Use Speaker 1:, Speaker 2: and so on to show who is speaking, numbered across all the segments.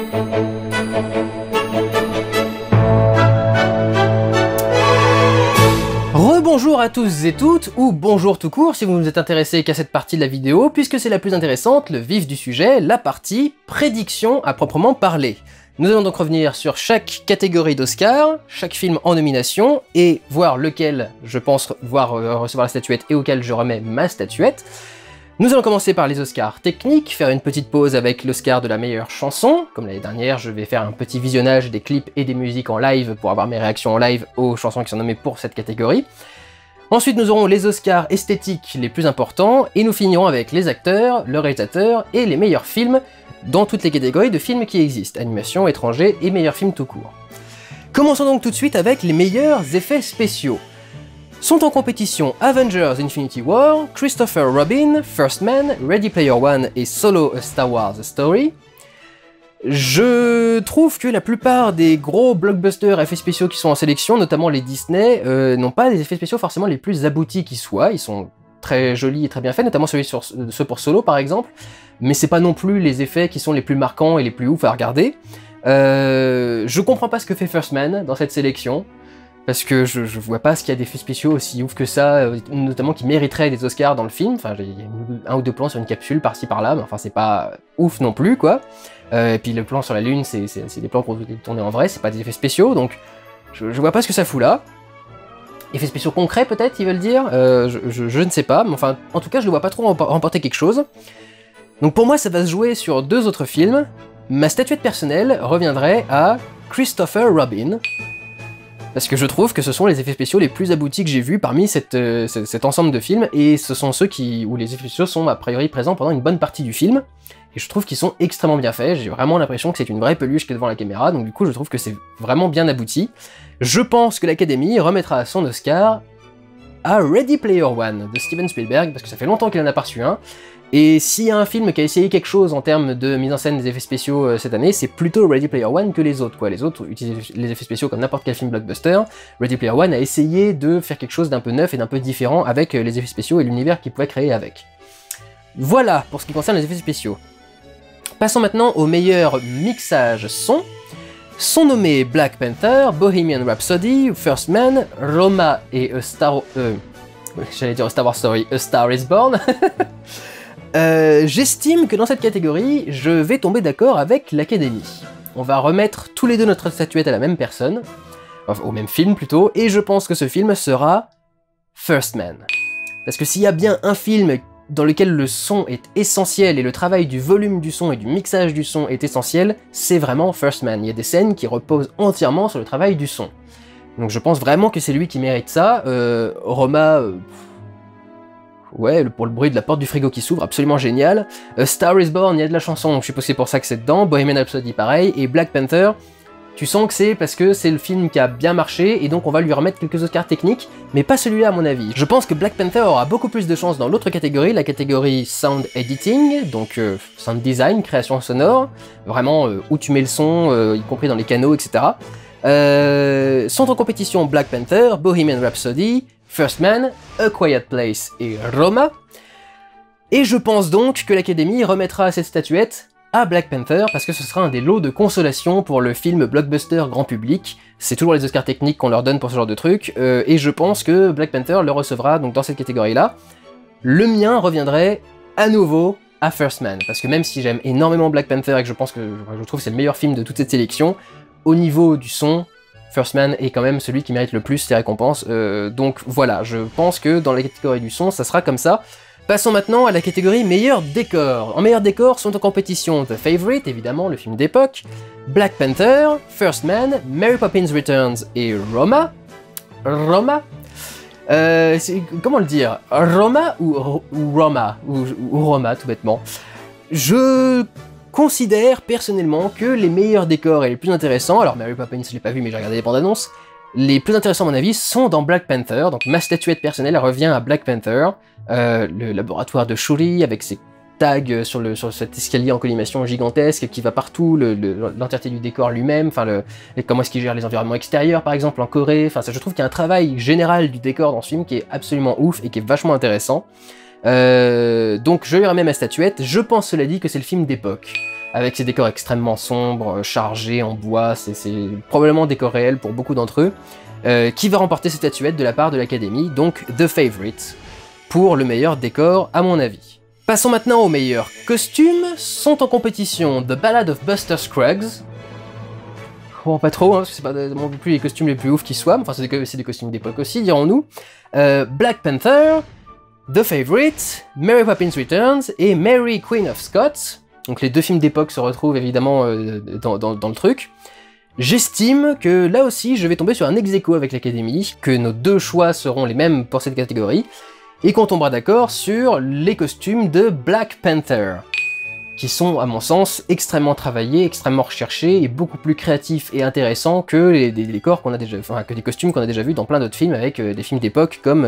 Speaker 1: Rebonjour à tous et toutes, ou bonjour tout court si vous ne vous êtes intéressé qu'à cette partie de la vidéo, puisque c'est la plus intéressante, le vif du sujet, la partie prédiction à proprement parler. Nous allons donc revenir sur chaque catégorie d'Oscar, chaque film en nomination, et voir lequel je pense recevoir la statuette et auquel je remets ma statuette. Nous allons commencer par les Oscars techniques, faire une petite pause avec l'Oscar de la meilleure chanson. Comme l'année dernière, je vais faire un petit visionnage des clips et des musiques en live pour avoir mes réactions en live aux chansons qui sont nommées pour cette catégorie. Ensuite, nous aurons les Oscars esthétiques les plus importants, et nous finirons avec les acteurs, le réalisateur et les meilleurs films dans toutes les catégories de films qui existent, animation, étranger et meilleurs films tout court. Commençons donc tout de suite avec les meilleurs effets spéciaux. Sont en compétition Avengers Infinity War, Christopher Robin, First Man, Ready Player One et Solo A Star Wars Story. Je trouve que la plupart des gros blockbusters effets spéciaux qui sont en sélection, notamment les Disney, n'ont pas les effets spéciaux forcément les plus aboutis qui soient. Ils sont très jolis et très bien faits, notamment ceux pour Solo par exemple, mais c'est pas non plus les effets qui sont les plus marquants et les plus ouf à regarder. Je comprends pas ce que fait First Man dans cette sélection, parce que je vois pas ce qu'il y a d'effets spéciaux aussi ouf que ça, notamment qui mériteraient des Oscars dans le film. Enfin, il y a un ou deux plans sur une capsule par-ci par-là, mais enfin c'est pas ouf non plus quoi. Et puis le plan sur la lune, c'est des plans pour tourner en vrai, c'est pas des effets spéciaux, donc je vois pas ce que ça fout là. Effets spéciaux concrets peut-être, ils veulent dire, je ne sais pas, mais enfin en tout cas je le vois pas trop remporter quelque chose. Donc pour moi ça va se jouer sur deux autres films. Ma statuette personnelle reviendrait à Christopher Robin, parce que je trouve que ce sont les effets spéciaux les plus aboutis que j'ai vus parmi cet ensemble de films, et ce sont ceux où les effets spéciaux sont a priori présents pendant une bonne partie du film, et je trouve qu'ils sont extrêmement bien faits. J'ai vraiment l'impression que c'est une vraie peluche qui est devant la caméra, donc du coup je trouve que c'est vraiment bien abouti. Je pense que l'Académie remettra son Oscar à Ready Player One de Steven Spielberg, parce que ça fait longtemps qu'il en a pas reçu un, et s'il y a un film qui a essayé quelque chose en termes de mise en scène des effets spéciaux cette année, c'est plutôt Ready Player One que les autres, quoi. Les autres utilisent les effets spéciaux comme n'importe quel film blockbuster. Ready Player One a essayé de faire quelque chose d'un peu neuf et d'un peu différent avec les effets spéciaux et l'univers qu'il pouvait créer avec. Voilà pour ce qui concerne les effets spéciaux. Passons maintenant au meilleur mixage son. Sont nommés Black Panther, Bohemian Rhapsody, First Man, Roma et j'allais dire A Star Wars Story, A Star is Born. J'estime que dans cette catégorie, je vais tomber d'accord avec l'Académie. On va remettre tous les deux notre statuette à la même personne, enfin, au même film plutôt, et je pense que ce film sera First Man. Parce que s'il y a bien un film dans lequel le son est essentiel et le travail du volume du son et du mixage du son est essentiel, c'est vraiment First Man. Il y a des scènes qui reposent entièrement sur le travail du son. Donc je pense vraiment que c'est lui qui mérite ça. Roma... ouais, pour le bruit de la porte du frigo qui s'ouvre, absolument génial. Star is Born, il y a de la chanson, donc je suppose que c'est pour ça que c'est dedans. Bohemian Rhapsody, pareil. Et Black Panther, tu sens que c'est parce que c'est le film qui a bien marché, et donc on va lui remettre quelques Oscars techniques, mais pas celui-là à mon avis. Je pense que Black Panther aura beaucoup plus de chance dans l'autre catégorie, la catégorie Sound Editing, donc Sound Design, création sonore, vraiment où tu mets le son, y compris dans les canaux, etc. Sont en compétition Black Panther, Bohemian Rhapsody, First Man, A Quiet Place et Roma. Et je pense donc que l'Académie remettra cette statuette à Black Panther, parce que ce sera un des lots de consolation pour le film blockbuster grand public. C'est toujours les Oscars techniques qu'on leur donne pour ce genre de truc, et je pense que Black Panther le recevra donc dans cette catégorie-là. Le mien reviendrait à nouveau à First Man, parce que même si j'aime énormément Black Panther et que je trouve que c'est le meilleur film de toute cette sélection, au niveau du son, First Man est quand même celui qui mérite le plus ses récompenses, donc voilà, je pense que dans la catégorie du son, ça sera comme ça. Passons maintenant à la catégorie meilleur décor. En meilleur décor sont en compétition The Favourite, évidemment, le film d'époque, Black Panther, First Man, Mary Poppins Returns et Roma. Roma comment le dire? Roma ou Roma ou Roma, tout bêtement. Je considère personnellement que les meilleurs décors et les plus intéressants, alors Mary Poppins je l'ai pas vu mais j'ai regardé les bandes annonces, les plus intéressants à mon avis sont dans Black Panther, donc ma statuette personnelle revient à Black Panther, le laboratoire de Shuri avec ses tags sur cet escalier en collimation gigantesque qui va partout, l'entièreté du décor lui-même, enfin comment est-ce qu'il gère les environnements extérieurs par exemple en Corée, enfin je trouve qu'il y a un travail général du décor dans ce film qui est absolument ouf et qui est vachement intéressant. Donc je lui remets ma statuette, je pense cela dit que c'est le film d'époque. avec ses décors extrêmement sombres, chargés en bois, c'est probablement décor réel pour beaucoup d'entre eux, qui va remporter cette statuette de la part de l'Académie, donc The Favourite, pour le meilleur décor à mon avis. Passons maintenant aux meilleurs costumes. Sont en compétition The Ballad of Buster Scruggs. Bon, pas trop, hein, parce que c'est pas non plus les costumes les plus ouf qui soient, enfin c'est des costumes d'époque aussi, dirons-nous. Black Panther, The Favourite, Mary Poppins Returns et Mary Queen of Scots. Donc les deux films d'époque se retrouvent évidemment dans le truc. J'estime que là aussi je vais tomber sur un ex-aequo avec l'Académie, que nos deux choix seront les mêmes pour cette catégorie, et qu'on tombera d'accord sur les costumes de Black Panther, qui sont, à mon sens, extrêmement travaillés, extrêmement recherchés, et beaucoup plus créatifs et intéressants que les décors qu'on a déjà, enfin, que des costumes qu'on a déjà vus dans plein d'autres films, avec des films d'époque comme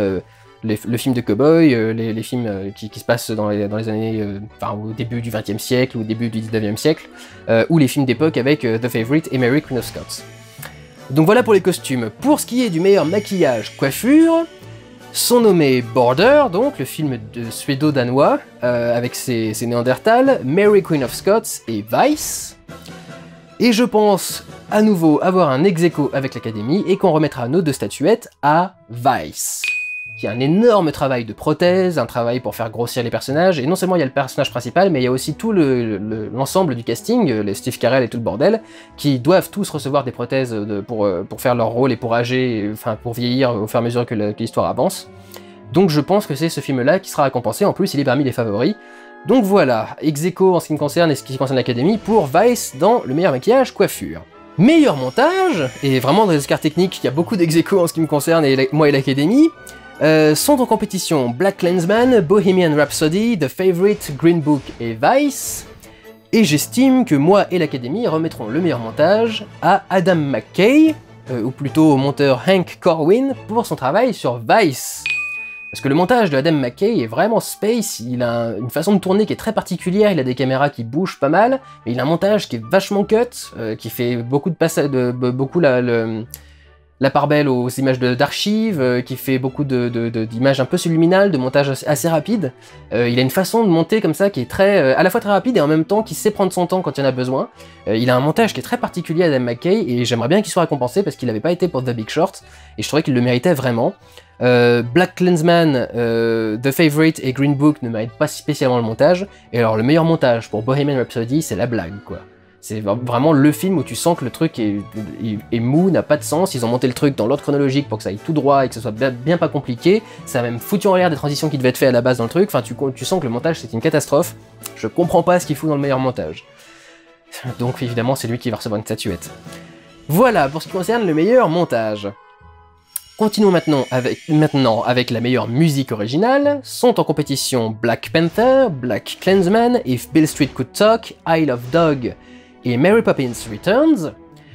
Speaker 1: le film de cowboy, les films qui se passent dans les années, enfin, au début du XXe siècle, ou au début du XIXe siècle, ou les films d'époque avec The Favourite et Mary Queen of Scots. Donc voilà pour les costumes. Pour ce qui est du meilleur maquillage, coiffure, sont nommés Border, donc le film de suédo-danois, avec ses Néandertals, Mary Queen of Scots et Vice. Et je pense à nouveau avoir un ex-aequo avec l'Académie et qu'on remettra nos deux statuettes à Vice, qui a un énorme travail de prothèse, un travail pour faire grossir les personnages, et non seulement il y a le personnage principal, mais il y a aussi tout l'ensemble du casting, les Steve Carell et tout le bordel, qui doivent tous recevoir des prothèses pour faire leur rôle et pour âger, enfin pour vieillir au fur et à mesure que l'histoire avance. Donc je pense que c'est ce film-là qui sera récompensé, en plus il est parmi les favoris. Donc voilà, ex-aequo en ce qui me concerne et ce qui concerne l'Académie pour Vice dans le meilleur maquillage, coiffure. Meilleur montage, et vraiment dans les Oscars techniques, il y a beaucoup d'ex-aequo en ce qui me concerne, et moi et l'Académie, sont en compétition Black Klansman, Bohemian Rhapsody, The Favourite, Green Book et Vice, et j'estime que moi et l'Académie remettront le meilleur montage à Adam McKay, ou plutôt au monteur Hank Corwin, pour son travail sur Vice. Parce que le montage de Adam McKay est vraiment space, il a une façon de tourner qui est très particulière, il a des caméras qui bougent pas mal, mais il a un montage qui est vachement cut, qui fait beaucoup de passages, beaucoup la part belle aux images d'archives, qui fait beaucoup d'images un peu subliminales, de montage assez rapide. Il a une façon de monter comme ça qui est très, à la fois très rapide et en même temps qui sait prendre son temps quand il y en a besoin. Il a un montage qui est très particulier à Adam McKay et j'aimerais bien qu'il soit récompensé parce qu'il n'avait pas été pour The Big Short et je trouvais qu'il le méritait vraiment. Black Klansman, The Favourite et Green Book ne méritent pas spécialement le montage, et alors le meilleur montage pour Bohemian Rhapsody c'est la blague quoi. C'est vraiment le film où tu sens que le truc est mou, n'a pas de sens, ils ont monté le truc dans l'ordre chronologique pour que ça aille tout droit et que ce soit bien pas compliqué, ça a même foutu en l'air des transitions qui devaient être faites à la base dans le truc, enfin tu sens que le montage c'est une catastrophe, je comprends pas ce qu'il fout dans le meilleur montage. Donc évidemment c'est lui qui va recevoir une statuette. Voilà pour ce qui concerne le meilleur montage. Continuons maintenant avec la meilleure musique originale. Sont en compétition Black Panther, Black Klansman, If Beale Street Could Talk, Isle of Dog et Mary Poppins Returns.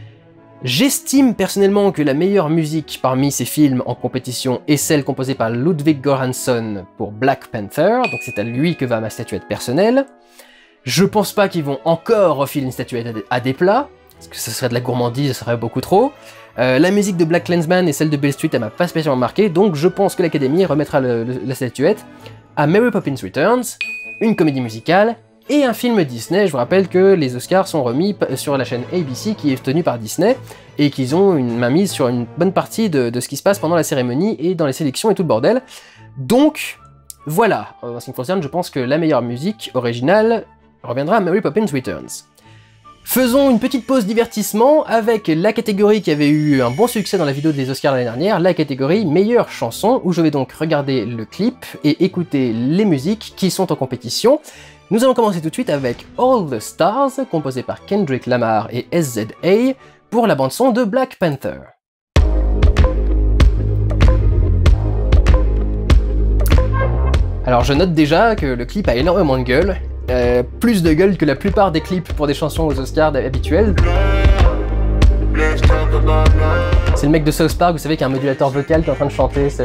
Speaker 1: J'estime personnellement que la meilleure musique parmi ces films en compétition est celle composée par Ludwig Göransson pour Black Panther, donc c'est à lui que va ma statuette personnelle. Je pense pas qu'ils vont encore refiler une statuette à des plats, parce que ce serait de la gourmandise, ce serait beaucoup trop. La musique de Black Klansman et celle de Beale Street, elle m'a pas spécialement marqué, donc je pense que l'Académie remettra la statuette à Mary Poppins Returns, une comédie musicale et un film Disney. Je vous rappelle que les Oscars sont remis sur la chaîne ABC qui est tenue par Disney et qu'ils ont une mainmise sur une bonne partie de ce qui se passe pendant la cérémonie et dans les sélections et tout le bordel. Donc voilà, en ce qui me concerne, je pense que la meilleure musique originale reviendra à Mary Poppins Returns. Faisons une petite pause divertissement avec la catégorie qui avait eu un bon succès dans la vidéo des Oscars l'année dernière, la catégorie meilleure chanson, où je vais donc regarder le clip et écouter les musiques qui sont en compétition. Nous allons commencer tout de suite avec All the Stars, composé par Kendrick Lamar et SZA, pour la bande-son de Black Panther. Alors je note déjà que le clip a énormément de gueule, plus de gueule que la plupart des clips pour des chansons aux Oscars habituels. C'est le mec de South Park, vous savez, qui a un modulateur vocal qui est en train de chanter, c'est...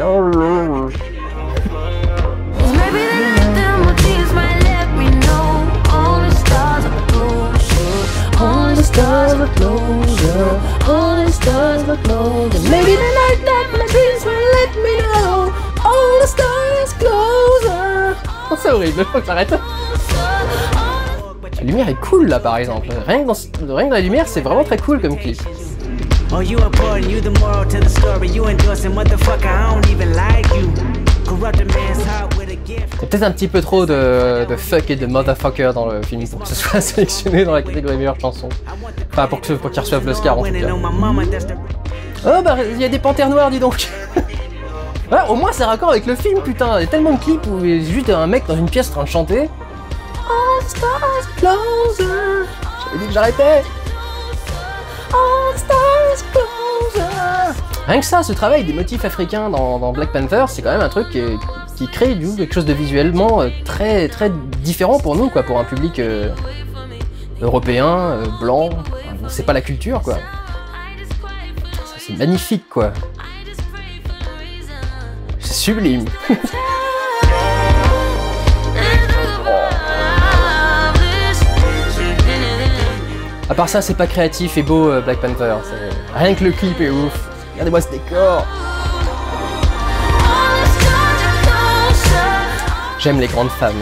Speaker 1: C'est horrible, faut que j'arrête. La lumière est cool là par exemple. Rien que dans la lumière, c'est vraiment très cool comme clip.
Speaker 2: Oh, you important, you the moral to the story. You endorsing motherfucker, I don't even like you. Corrupt a man's heart with a gift.
Speaker 1: Il y a peut-être un petit peu trop de fuck et de motherfucker dans le film pour que ce soit sélectionné dans la catégorie meilleure chanson. Enfin, pour qu'il reçoive l'Oscar en tout cas. Oh bah, il y a des panthères noires, dis donc. Ah, au moins c'est raccord avec le film, putain. Il y a tellement de clips où il y a juste un mec dans une pièce en train de chanter. All the stars closer. J'avais dit que j'arrêtais. All the stars closer. Rien que ça, ce travail des motifs africains dans Black Panther, c'est quand même un truc qui crée du coup quelque chose de visuellement très très différent pour nous, quoi, pour un public européen, blanc. Enfin, c'est pas la culture, quoi. Ça, c'est magnifique, quoi. C'est sublime. À part ça, c'est pas créatif et beau, Black Panther. Rien que le clip est ouf. Regardez-moi ce décor. J'aime les grandes femmes.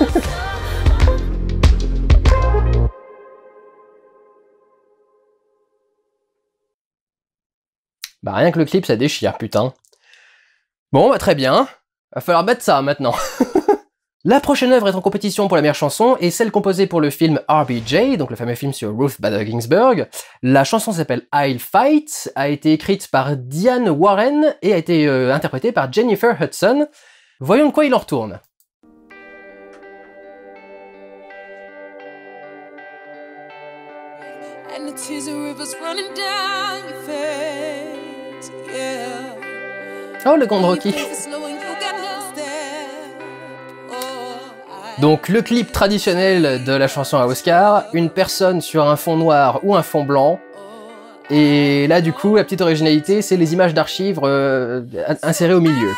Speaker 1: Bah rien que le clip, ça déchire, putain. Bon, bah très bien. Va falloir battre ça maintenant. La prochaine œuvre est en compétition pour la meilleure chanson et celle composée pour le film RBJ, donc le fameux film sur Ruth Bader Ginsburg. La chanson s'appelle I'll Fight, a été écrite par Diane Warren et a été interprétée par Jennifer Hudson. Voyons de quoi il en retourne. Oh, le grand Rocky. Donc le clip traditionnel de la chanson à Oscar, une personne sur un fond noir ou un fond blanc. Et là du coup, la petite originalité, c'est les images d'archives insérées au milieu.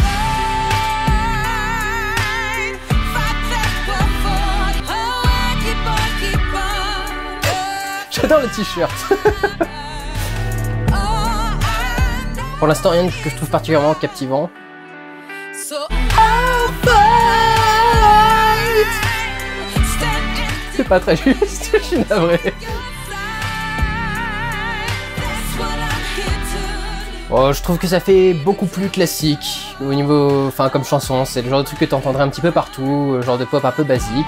Speaker 1: J'adore le t-shirt. Pour l'instant, rien que je trouve particulièrement captivant. C'est pas très juste, je suis navré. Oh, je trouve que ça fait beaucoup plus classique au niveau, enfin comme chanson, c'est le genre de truc que tu entendrais un petit peu partout, genre de pop un peu basique.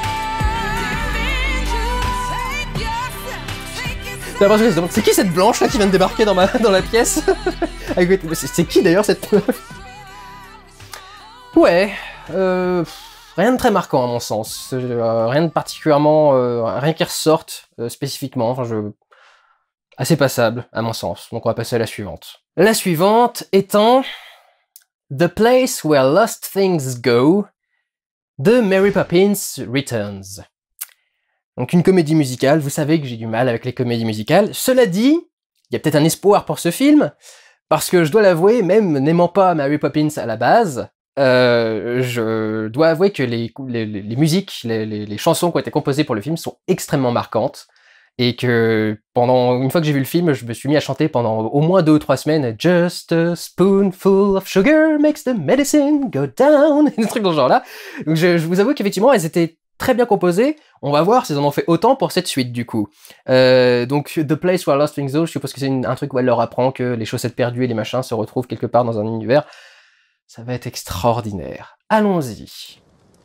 Speaker 1: C'est qui cette blanche là qui vient de débarquer dans la pièce? C'est qui d'ailleurs cette meuf? Ouais, rien de très marquant à mon sens, rien de particulièrement, rien qui ressorte spécifiquement, enfin assez passable à mon sens, donc on va passer à la suivante. La suivante étant The Place Where Lost Things Go de Mary Poppins Returns. Donc une comédie musicale, vous savez que j'ai du mal avec les comédies musicales. Cela dit, il y a peut-être un espoir pour ce film, parce que je dois l'avouer, même n'aimant pas Mary Poppins à la base, je dois avouer que les musiques, les chansons qui ont été composées pour le film sont extrêmement marquantes, et que une fois que j'ai vu le film, je me suis mis à chanter pendant au moins 2 ou 3 semaines « Just a spoonful of sugar makes the medicine go down », des trucs dans ce genre-là. Donc je vous avoue qu'effectivement, elles étaient très bien composées. On va voir s'ils en ont fait autant pour cette suite, du coup. Donc, The Place Where Lost Things Go, je suppose que c'est un truc où elle leur apprend que les chaussettes perdues et les machins se retrouvent quelque part dans un univers. Ça va être extraordinaire. Allons-y.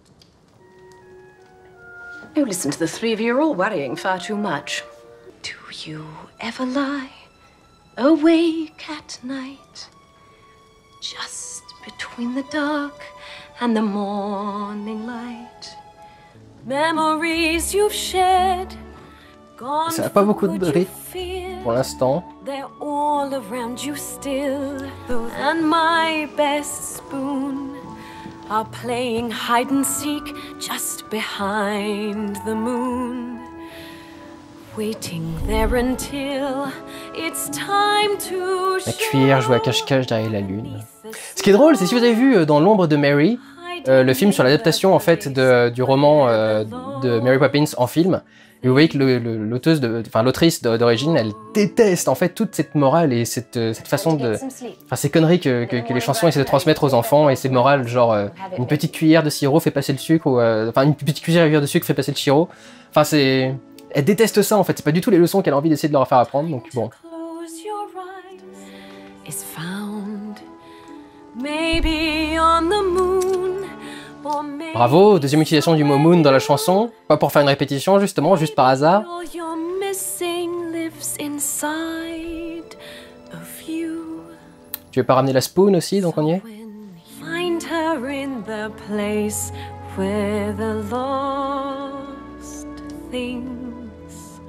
Speaker 3: Oh, listen to the three of you. You're all worrying far too much. Do you ever lie awake at night, just between the dark and the morning light? Memories you've shared, gone.
Speaker 1: Ça n'a pas beaucoup de rythme pour l'instant.
Speaker 3: They're all around you still, and my best spoon are playing hide and seek just behind the moon, waiting there until it's time to
Speaker 1: La cuillère joue à cache-cache derrière la lune. Ce qui est drôle, c'est si vous avez vu dans L'ombre de Mary, le film sur l'adaptation en fait du roman de Mary Poppins en film, et vous voyez que l'autrice d'origine, elle déteste en fait toute cette morale et cette façon de, enfin ces conneries que les chansons essaient de transmettre aux enfants, et ces morales genre une petite cuillère de sirop fait passer le sucre, ou enfin une petite cuillère de sucre fait passer le sirop. Enfin, c'est... Elle déteste ça, en fait. C'est pas du tout les leçons qu'elle a envie d'essayer de leur faire apprendre, donc bon.
Speaker 3: Close your eyes is found. Maybe on the moon, or maybe
Speaker 1: Bravo, deuxième utilisation du mot moon dans la chanson. Pas pour faire une répétition, justement, juste par hasard.
Speaker 3: all you're missing lives inside of you.
Speaker 1: Tu veux pas ramener la spoon aussi, donc on y est?
Speaker 3: Find her in the place where the lost things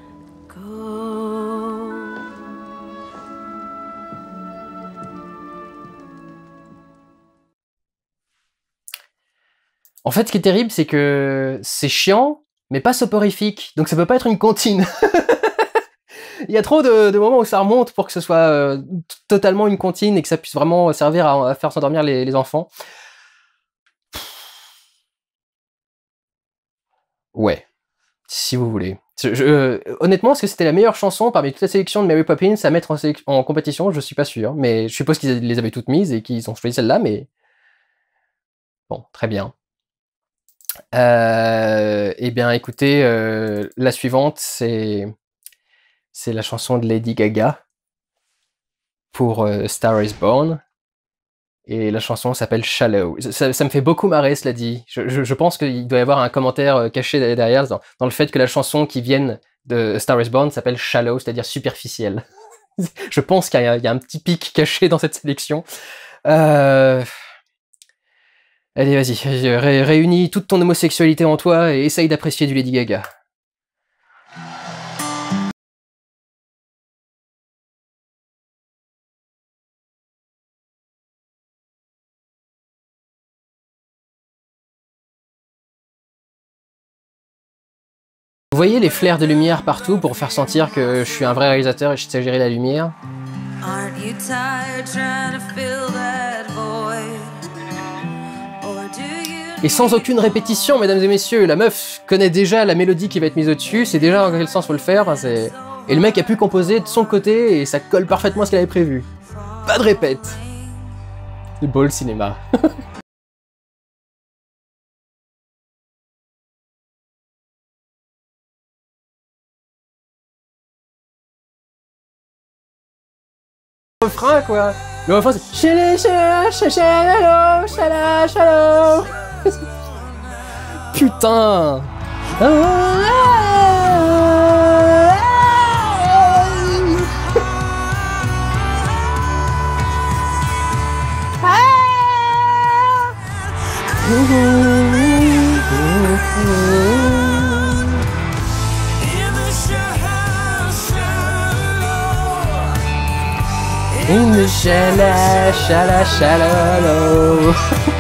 Speaker 3: go.
Speaker 1: En fait, ce qui est terrible, c'est que c'est chiant, mais pas soporifique. Donc ça peut pas être une comptine. Il y a trop de moments où ça remonte pour que ce soit totalement une comptine et que ça puisse vraiment servir à faire s'endormir les enfants. Ouais, si vous voulez. Honnêtement, est-ce que c'était la meilleure chanson parmi toute la sélection de Mary Poppins à mettre en compétition? Je suis pas sûr, mais je suppose qu'ils les avaient toutes mises et qu'ils ont choisi celle-là, mais... Bon, très bien. Eh bien, écoutez, la suivante, c'est la chanson de Lady Gaga pour Star is Born. Et la chanson s'appelle Shallow. Ça me fait beaucoup marrer, cela dit. Je pense qu'il doit y avoir un commentaire caché derrière dans le fait que la chanson qui vient de Star is Born s'appelle Shallow, c'est-à-dire superficielle. Je pense qu'il y a un petit pic caché dans cette sélection. Allez, vas-y, réunis toute ton homosexualité en toi et essaye d'apprécier du Lady Gaga. Vous voyez les flares de lumière partout pour faire sentir que je suis un vrai réalisateur et je sais gérer la lumière.
Speaker 4: Aren't you tired trying to fill that void? Or do you
Speaker 1: Et sans aucune répétition, mesdames et messieurs, la meuf connaît déjà la mélodie qui va être mise au-dessus, c'est déjà dans quel sens faut le faire, enfin, c'est... Et le mec a pu composer de son côté et ça colle parfaitement à ce qu'il avait prévu. Pas de répète. C'est beau le cinéma. Refrain quoi. Le refrain c'est shallow. Putain. In the shallow.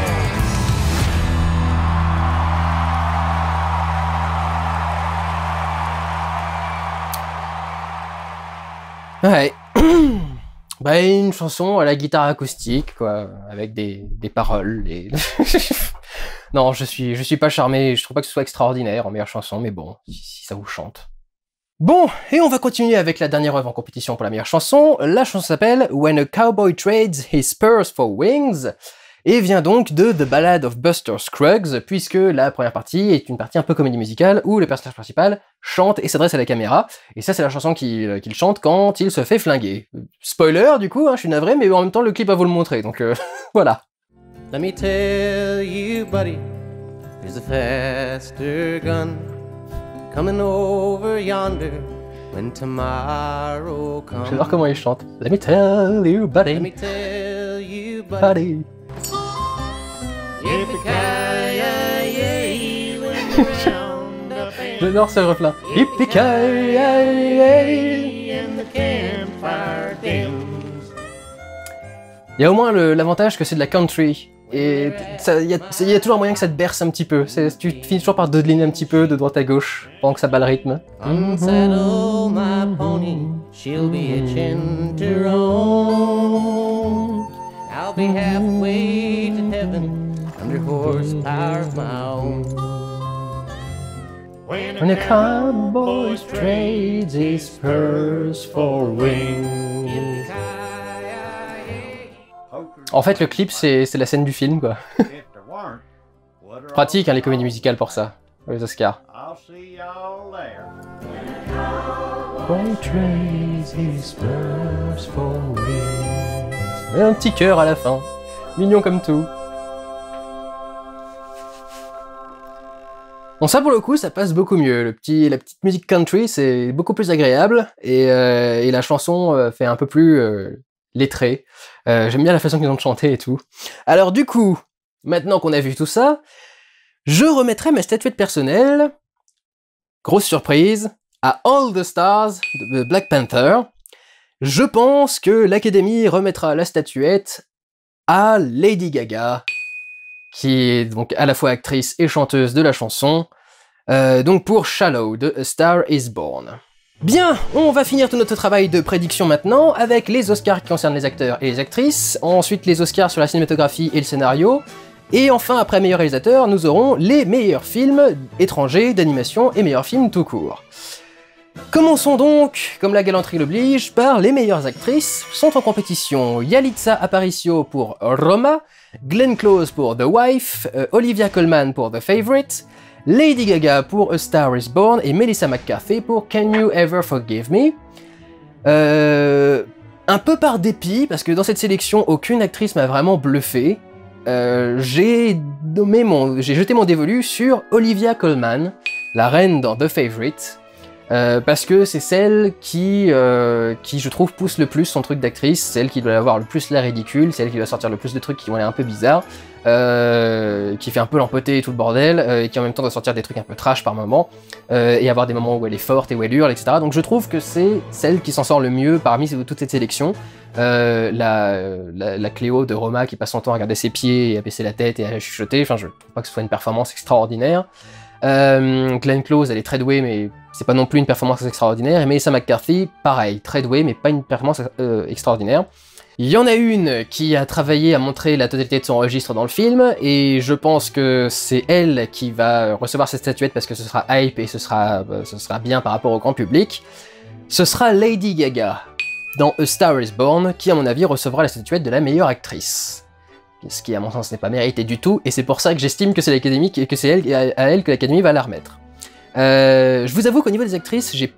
Speaker 1: Ouais. Bah, une chanson à la guitare acoustique, quoi, avec des paroles. Non, je suis pas charmé, je trouve pas que ce soit extraordinaire en meilleure chanson, mais bon, si ça vous chante. Bon, et on va continuer avec la dernière œuvre en compétition pour la meilleure chanson. La chanson s'appelle When a Cowboy Trades His Spurs for Wings, et vient donc de The Ballad of Buster Scruggs, puisque la première partie est une partie un peu comédie musicale, où le personnage principal chante et s'adresse à la caméra, et ça c'est la chanson qu'il chante quand il se fait flinguer. Spoiler du coup, hein, je suis navré, mais en même temps le clip va vous le montrer, donc voilà. Let me tell you buddy, there's a faster gun coming over yonder when tomorrow comes. J'adore comment il chante. Let me tell you, buddy. Let me tell you, buddy. J'adore ce refrain. Il y a au moins l'avantage que c'est de la country. Et il y a toujours moyen que ça te berce un petit peu. Tu finis toujours par dodeliner un petit peu de droite à gauche pendant que ça bat le rythme. Unsaddle my pony, she'll be itching to roam. I'll be halfway to heaven under horsepower of my own. When a cowboy trades his spurs for wings. En fait, le clip, c'est la scène du film, quoi. Pratique, hein, les comédies musicales pour ça. pour les Oscars.
Speaker 5: I'll see y'all there.
Speaker 1: Et un petit cœur à la fin. Mignon comme tout. Bon, ça pour le coup, ça passe beaucoup mieux. La petite musique country, c'est beaucoup plus agréable. Et la chanson fait un peu plus lettrée. J'aime bien la façon qu'ils ont de chanter et tout. Alors du coup, maintenant qu'on a vu tout ça, je remettrai ma statuette personnelle, grosse surprise, à All the Stars de Black Panther. Je pense que l'Académie remettra la statuette à Lady Gaga, qui est donc à la fois actrice et chanteuse de la chanson, donc pour Shallow de A Star Is Born. Bien, on va finir tout notre travail de prédiction maintenant avec les Oscars qui concernent les acteurs et les actrices, ensuite les Oscars sur la cinématographie et le scénario, et enfin après meilleur réalisateur, nous aurons les meilleurs films étrangers d'animation et meilleurs films tout court. Commençons donc, comme la galanterie l'oblige, par les meilleures actrices. Sont en compétition Yalitza Aparicio pour Roma, Glenn Close pour The Wife, Olivia Colman pour The Favourite, Lady Gaga pour A Star Is Born et Melissa McCarthy pour Can You Ever Forgive Me. Un peu par dépit, parce que dans cette sélection, aucune actrice m'a vraiment bluffé. J'ai jeté mon dévolu sur Olivia Colman, la reine dans The Favourite. Parce que c'est celle qui, je trouve, pousse le plus son truc d'actrice, celle qui doit avoir le plus l'air ridicule, celle qui doit sortir le plus de trucs qui ont l'air un peu bizarres, qui fait un peu l'empoter et tout le bordel, et qui en même temps doit sortir des trucs un peu trash par moment, et avoir des moments où elle est forte et où elle hurle, etc. Donc je trouve que c'est celle qui s'en sort le mieux parmi toute cette sélection. La Cléo de Roma qui passe son temps à regarder ses pieds et à baisser la tête et à chuchoter, enfin je trouve pas que ce soit une performance extraordinaire. Glenn Close, elle est très douée, mais c'est pas non plus une performance extraordinaire. Et Melissa McCarthy, pareil, très douée, mais pas une performance extraordinaire. Il y en a une qui a travaillé à montrer la totalité de son registre dans le film, et je pense que c'est elle qui va recevoir cette statuette parce que ce sera hype et ce sera bien par rapport au grand public. Ce sera Lady Gaga, dans A Star Is Born, qui à mon avis recevra la statuette de la meilleure actrice. Ce qui à mon sens n'est pas mérité du tout, et c'est pour ça que j'estime que c'est l'Académie et que c'est à elle que l'Académie va la remettre. Je vous avoue qu'au niveau des actrices, j'ai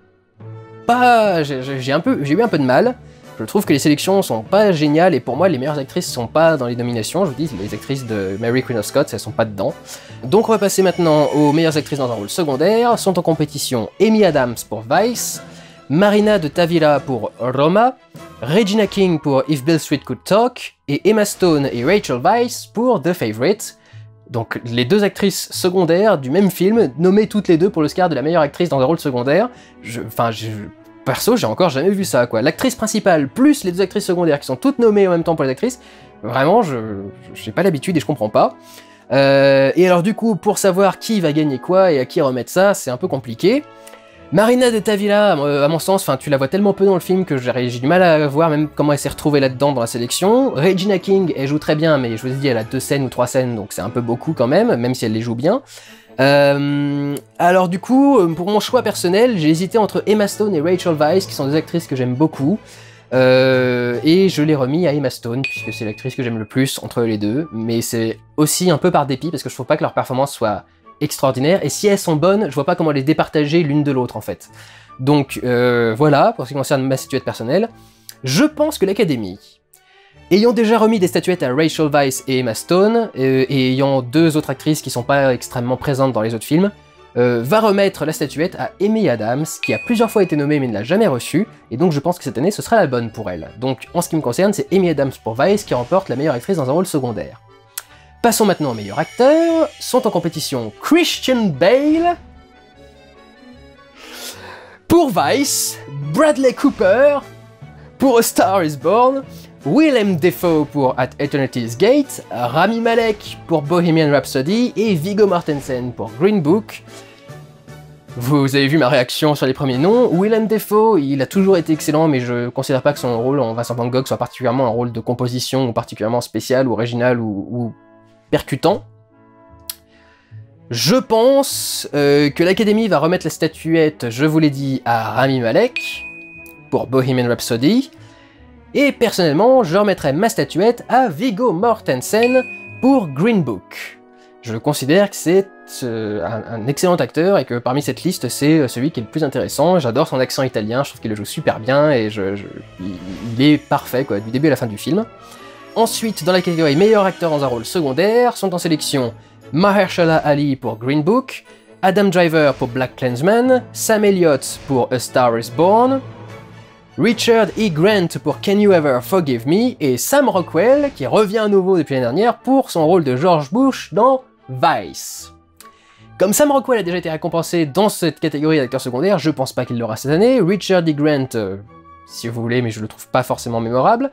Speaker 1: eu un peu de mal. Je trouve que les sélections sont pas géniales, et pour moi les meilleures actrices sont pas dans les nominations. Je vous dis, les actrices de Mary Queen of Scots, elles sont pas dedans. Donc on va passer maintenant aux meilleures actrices dans un rôle secondaire. Sont en compétition Amy Adams pour Vice, Marina de Tavira pour Roma, Regina King pour If Beale Street Could Talk, et Emma Stone et Rachel Weisz pour The Favourite. Donc les deux actrices secondaires du même film, nommées toutes les deux pour l'Oscar de la meilleure actrice dans un rôle secondaire. Perso, j'ai encore jamais vu ça, quoi. L'actrice principale plus les deux actrices secondaires qui sont toutes nommées en même temps pour les actrices, vraiment, j'ai pas l'habitude et je comprends pas. Et alors du coup, pour savoir qui va gagner quoi et à qui remettre ça, c'est un peu compliqué. Marina de Tavira, à mon sens, tu la vois tellement peu dans le film que j'ai du mal à voir même comment elle s'est retrouvée là-dedans dans la sélection. Regina King, elle joue très bien, mais je vous ai dit, elle a 2 scènes ou 3 scènes, donc c'est un peu beaucoup quand même si elle les joue bien. Alors du coup, pour mon choix personnel, j'ai hésité entre Emma Stone et Rachel Weisz, qui sont deux actrices que j'aime beaucoup. Et je l'ai remis à Emma Stone, puisque c'est l'actrice que j'aime le plus entre les deux, mais c'est aussi un peu par dépit, parce que je trouve pas que leur performance soit extraordinaire, et si elles sont bonnes, je vois pas comment les départager l'une de l'autre en fait. Donc voilà, pour ce qui concerne ma statuette personnelle, je pense que l'Académie, ayant déjà remis des statuettes à Rachel Weisz et Emma Stone, et ayant 2 autres actrices qui sont pas extrêmement présentes dans les autres films, va remettre la statuette à Amy Adams, qui a plusieurs fois été nommée mais ne l'a jamais reçue, et donc je pense que cette année ce sera la bonne pour elle. Donc en ce qui me concerne, c'est Amy Adams pour Weisz qui remporte la meilleure actrice dans un rôle secondaire. Passons maintenant au meilleur acteur. Sont en compétition Christian Bale pour Vice, Bradley Cooper pour A Star Is Born, Willem Dafoe pour At Eternity's Gate, Rami Malek pour Bohemian Rhapsody et Viggo Mortensen pour Green Book. Vous avez vu ma réaction sur les premiers noms. Willem Dafoe, il a toujours été excellent, mais je considère pas que son rôle en Vincent Van Gogh soit particulièrement un rôle de composition, ou particulièrement spécial, ou original, ou percutant. Je pense que l'Académie va remettre la statuette, je vous l'ai dit, à Rami Malek pour Bohemian Rhapsody, et personnellement, je remettrai ma statuette à Viggo Mortensen pour Green Book. Je considère que c'est un excellent acteur et que parmi cette liste, c'est celui qui est le plus intéressant. J'adore son accent italien, je trouve qu'il le joue super bien et il est parfait quoi, du début à la fin du film. Ensuite, dans la catégorie meilleur acteur dans un rôle secondaire, sont en sélection Mahershala Ali pour Green Book, Adam Driver pour BlacKkKlansman, Sam Elliott pour A Star is Born, Richard E. Grant pour Can You Ever Forgive Me, et Sam Rockwell, qui revient à nouveau depuis l'année dernière pour son rôle de George Bush dans Vice. Comme Sam Rockwell a déjà été récompensé dans cette catégorie d'acteur secondaire, je pense pas qu'il l'aura cette année. Richard E. Grant, si vous voulez, mais je le trouve pas forcément mémorable.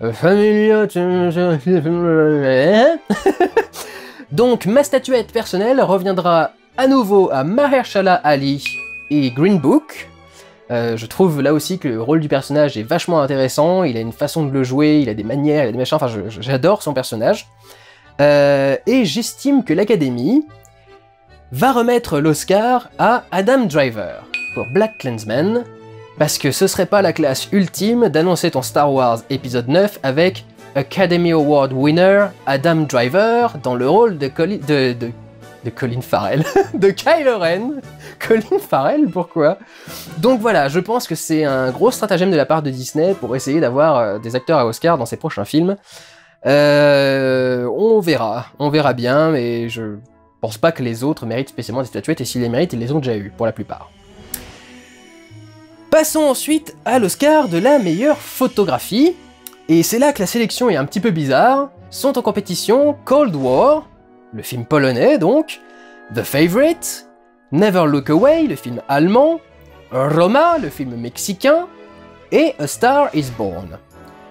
Speaker 1: Donc ma statuette personnelle reviendra à nouveau à Mahershala Ali et Green Book. Je trouve là aussi que le rôle du personnage est vachement intéressant, il a une façon de le jouer, il a des manières, il a des machins, enfin j'adore son personnage. Et j'estime que l'Académie va remettre l'Oscar à Adam Driver pour BlacKkKlansman, parce que ce serait pas la classe ultime d'annoncer ton Star Wars épisode 9 avec Academy Award winner Adam Driver dans le rôle de Colin Farrell, de Kylo Ren. Colin Farrell, pourquoi? Donc voilà, je pense que c'est un gros stratagème de la part de Disney pour essayer d'avoir des acteurs à Oscar dans ses prochains films. On verra bien, mais je pense pas que les autres méritent spécialement des statuettes, et s'ils les méritent, ils les ont déjà eu, pour la plupart. Passons ensuite à l'Oscar de la meilleure photographie, et c'est là que la sélection est un petit peu bizarre. Sont en compétition Cold War, le film polonais donc, The Favourite, Never Look Away, le film allemand, Roma, le film mexicain, et A Star is Born.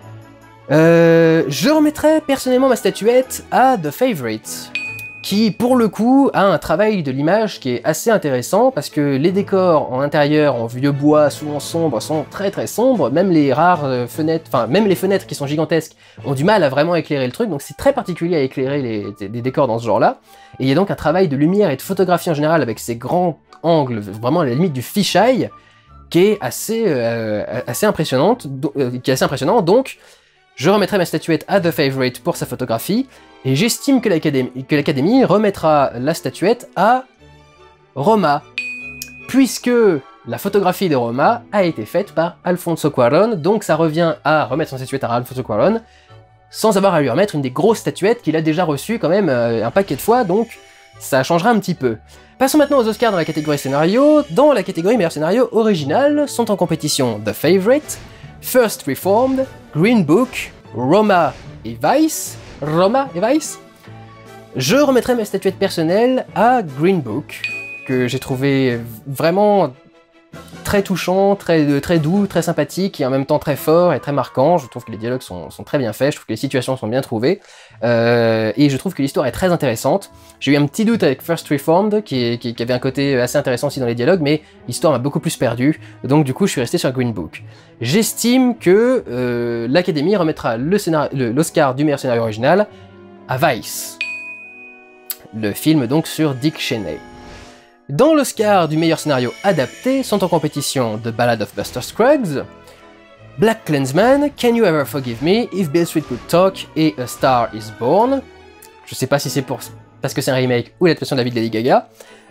Speaker 1: Je remettrais personnellement ma statuette à The Favourite, qui pour le coup a un travail de l'image qui est assez intéressant, parce que les décors en intérieur en vieux bois souvent sombres sont très très sombres, même les rares fenêtres, enfin même les fenêtres qui sont gigantesques ont du mal à vraiment éclairer le truc, donc c'est très particulier à éclairer les décors dans ce genre-là. Et il y a donc un travail de lumière et de photographie en général avec ces grands angles, vraiment à la limite du fisheye, qui est assez impressionnant, donc je remettrai ma statuette à The Favourite pour sa photographie, et j'estime que l'Académie remettra la statuette à Roma, puisque la photographie de Roma a été faite par Alfonso Cuarón, donc ça revient à remettre son statuette à Alfonso Cuarón, sans avoir à lui remettre une des grosses statuettes qu'il a déjà reçues quand même un paquet de fois, donc ça changera un petit peu. Passons maintenant aux Oscars dans la catégorie scénario. Dans la catégorie meilleur scénario original sont en compétition The Favourite, First Reformed, Green Book, Roma et Vice. Je remettrai ma statuette personnelle à Green Book, que j'ai trouvé vraiment très touchant, très doux, très sympathique, et en même temps très fort et très marquant. Je trouve que les dialogues sont très bien faits, je trouve que les situations sont bien trouvées, et je trouve que l'histoire est très intéressante. J'ai eu un petit doute avec First Reformed, qui avait un côté assez intéressant aussi dans les dialogues, mais l'histoire m'a beaucoup plus perdu, donc du coup je suis resté sur Green Book. J'estime que l'Académie remettra l'Oscar du meilleur scénario original à Vice, le film donc sur Dick Cheney. Dans l'Oscar du meilleur scénario adapté sont en compétition The Ballad of Buster Scruggs, BlacKkKlansman, Can You Ever Forgive Me, If Beale Street Could Talk et A Star is Born. Je sais pas si c'est parce que c'est un remake ou l'adaptation de la vie de Lady Gaga.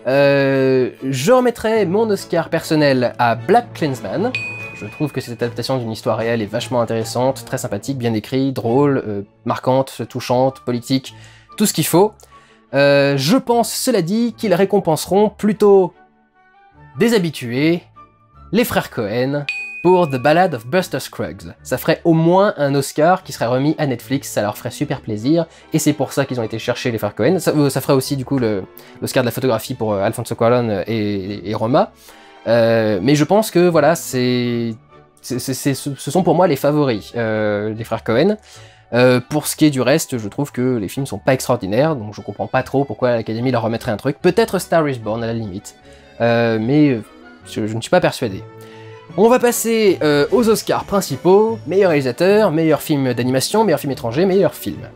Speaker 1: Je remettrai mon Oscar personnel à BlacKkKlansman. Je trouve que cette adaptation d'une histoire réelle est vachement intéressante, très sympathique, bien écrite, drôle, marquante, touchante, politique, tout ce qu'il faut. Je pense, cela dit, qu'ils récompenseront plutôt des habitués, les frères Cohen, pour The Ballad of Buster Scruggs. Ça ferait au moins un Oscar qui serait remis à Netflix, ça leur ferait super plaisir, et c'est pour ça qu'ils ont été chercher les frères Cohen. Ça ferait aussi du coup l'Oscar de la photographie pour Alfonso Cuarón et Roma. Mais je pense que voilà, ce sont pour moi les favoris des frères Cohen. Pour ce qui est du reste, je trouve que les films sont pas extraordinaires, donc je comprends pas trop pourquoi l'Académie leur remettrait un truc. Peut-être Star is Born à la limite, mais je ne suis pas persuadé. On va passer aux Oscars principaux, meilleur réalisateur, meilleur film d'animation, meilleur film étranger, meilleur film.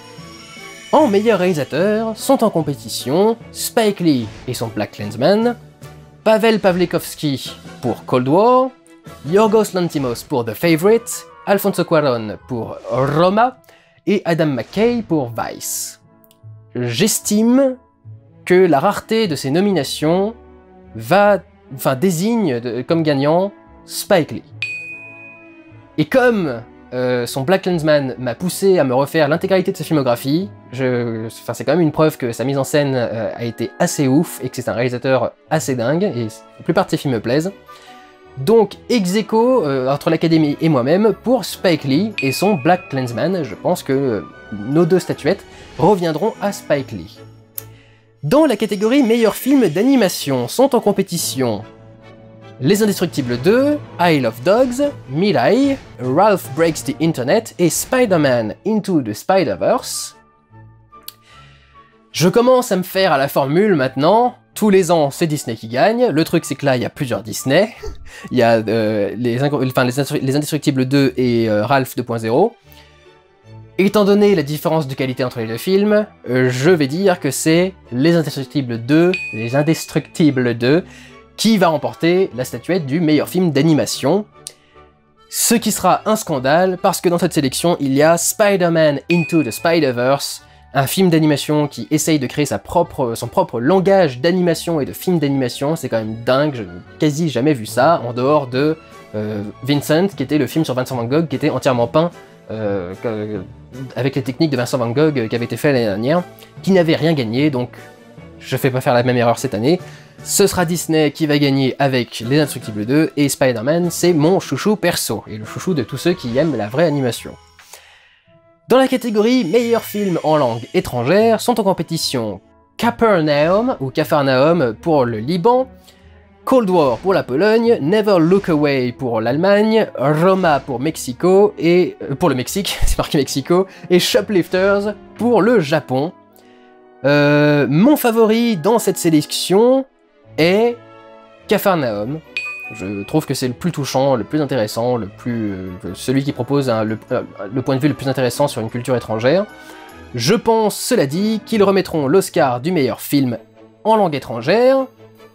Speaker 1: En meilleur réalisateur sont en compétition Spike Lee et son BlacKkKlansman, Pavel Pawlikowski pour Cold War, Yorgos Lanthimos pour The Favourite, Alfonso Cuarón pour Roma et Adam McKay pour Vice. J'estime que la rareté de ces nominations désigne comme gagnant Spike Lee. Et comme son BlacKkKlansman m'a poussé à me refaire l'intégralité de sa filmographie, c'est quand même une preuve que sa mise en scène a été assez ouf et que c'est un réalisateur assez dingue, et la plupart de ses films me plaisent. Donc ex aequo entre l'Académie et moi-même pour Spike Lee et son BlacKkKlansman. Je pense que nos deux statuettes reviendront à Spike Lee. Dans la catégorie meilleur film d'animation sont en compétition Les Indestructibles 2, I Love Dogs, Mirai, Ralph Breaks the Internet et Spider-Man Into the Spider-Verse. Je commence à me faire à la formule maintenant. Tous les ans, c'est Disney qui gagne. Le truc, c'est que là, il y a plusieurs Disney. Il y a les Indestructibles 2 et Ralph 2.0. Étant donné la différence de qualité entre les deux films, je vais dire que c'est Les Indestructibles 2 qui va remporter la statuette du meilleur film d'animation. Ce qui sera un scandale, parce que dans cette sélection, il y a Spider-Man Into the Spider-Verse, un film d'animation qui essaye de créer son propre langage d'animation et de film d'animation. C'est quand même dingue, je n'ai quasi jamais vu ça, en dehors de Vincent, qui était le film sur Vincent Van Gogh, qui était entièrement peint avec les techniques de Vincent Van Gogh qui avait été fait l'année dernière, qui n'avait rien gagné, donc je fais pas faire la même erreur cette année. Ce sera Disney qui va gagner avec Les Indestructibles 2, et Spider-Man, c'est mon chouchou perso, et le chouchou de tous ceux qui aiment la vraie animation. Dans la catégorie meilleur film en langue étrangère sont en compétition Capernaum pour le Liban, Cold War pour la Pologne, Never Look Away pour l'Allemagne, Roma pour le Mexique, c'est marqué Mexico, et Shoplifters pour le Japon. Mon favori dans cette sélection est Capernaum. Je trouve que c'est le plus touchant, le plus intéressant, celui qui propose le point de vue le plus intéressant sur une culture étrangère. Je pense, cela dit, qu'ils remettront l'Oscar du meilleur film en langue étrangère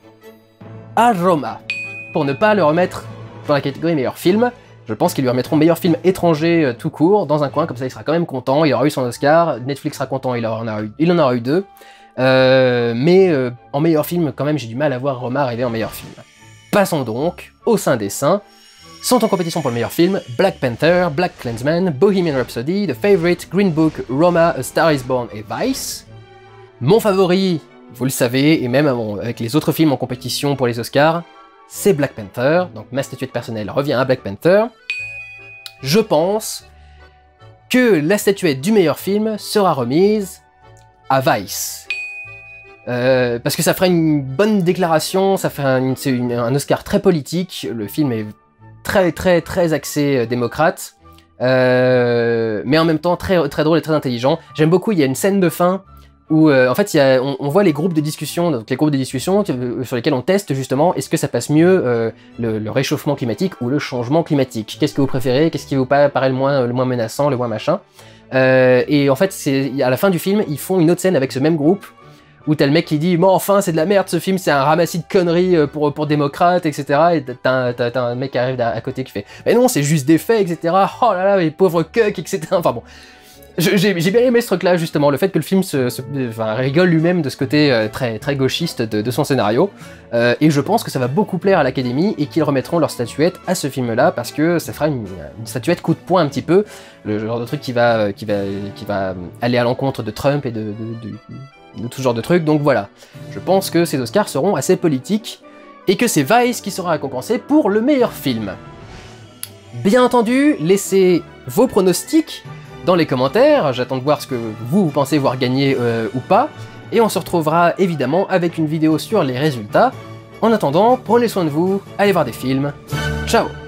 Speaker 1: à Roma, pour ne pas le remettre dans la catégorie meilleur film. Je pense qu'ils lui remettront meilleur film étranger tout court, dans un coin, comme ça il sera quand même content, il aura eu son Oscar, Netflix sera content, il en aura eu deux. Mais en meilleur film, quand même, j'ai du mal à voir Roma arriver en meilleur film. Passons donc au sein des saints. Sont en compétition pour le meilleur film Black Panther, BlacKkKlansman, Bohemian Rhapsody, The Favourite, Green Book, Roma, A Star is Born et Vice. Mon favori, vous le savez, et même avec les autres films en compétition pour les Oscars, c'est Black Panther, donc ma statuette personnelle revient à Black Panther. Je pense que la statuette du meilleur film sera remise à Vice. Parce que ça ferait une bonne déclaration, ça ferait un Oscar très politique, le film est très axé démocrate, mais en même temps très drôle et très intelligent. J'aime beaucoup, il y a une scène de fin où en fait on voit les groupes de discussion, donc les groupes de discussion sur lesquels on teste justement est-ce que ça passe mieux le réchauffement climatique ou le changement climatique. Qu'est-ce que vous préférez, qu'est-ce qui vous paraît le moins menaçant, le moins machin. Et en fait à la fin du film ils font une autre scène avec ce même groupe où t'as le mec qui dit « Bon, enfin, c'est de la merde, ce film, c'est un ramassis de conneries pour démocrates, etc. » Et t'as un mec qui arrive à côté qui fait « Mais non, c'est juste des faits, etc. Oh là là, les pauvres cucks, etc. » Enfin bon, j'ai bien aimé ce truc-là, justement, le fait que le film rigole lui-même de ce côté très gauchiste de son scénario. Et je pense que ça va beaucoup plaire à l'Académie et qu'ils remettront leur statuette à ce film-là parce que ça fera une statuette coup de poing un petit peu, le genre de truc qui va aller à l'encontre de Trump et de tout ce genre de trucs, donc voilà. Je pense que ces Oscars seront assez politiques, et que c'est Vice qui sera récompensé pour le meilleur film. Bien entendu, laissez vos pronostics dans les commentaires, j'attends de voir ce que vous pensez voir gagner ou pas, et on se retrouvera évidemment avec une vidéo sur les résultats. En attendant, prenez soin de vous, allez voir des films, ciao!